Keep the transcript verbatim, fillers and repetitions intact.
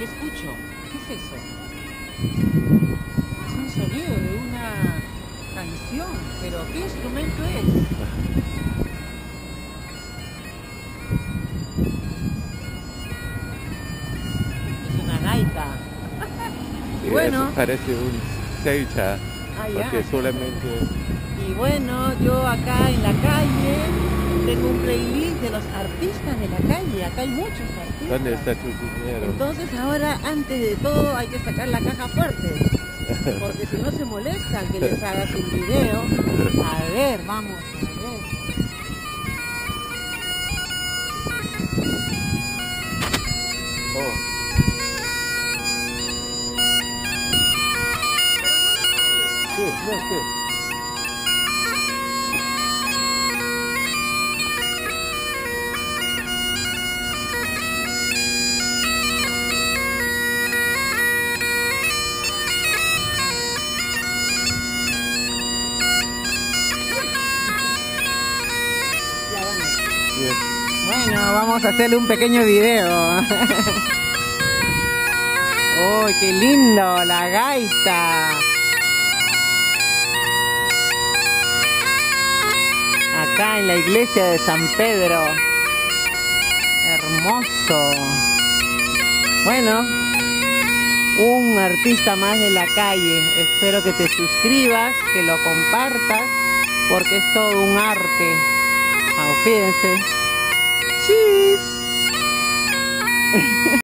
¿Qué escucho? ¿Qué es eso? Es un sonido de una canción, pero ¿qué instrumento es? Es una gaita. Y Bueno. eso parece un seicha, Ah, porque ya. solamente... Y bueno, yo acá en la calle tengo un playlist de los artistas de la calle. Acá hay muchos artistas. ¿Dónde está tu dinero? Entonces ahora, antes de todo, hay que sacar la caja fuerte. Porque si no se molestan que les hagas un video. A ver, vamos, a ver. Oh. Sí, no, sí. Ya, bueno. Bien. Bueno, vamos a hacerle un pequeño video. ¡Oh, qué lindo! La gaita. Acá en la iglesia de San Pedro. Hermoso. Bueno, un artista más de la calle. Espero que te suscribas, que lo compartas, porque es todo un arte. Ah, fíjense. ¡Chis!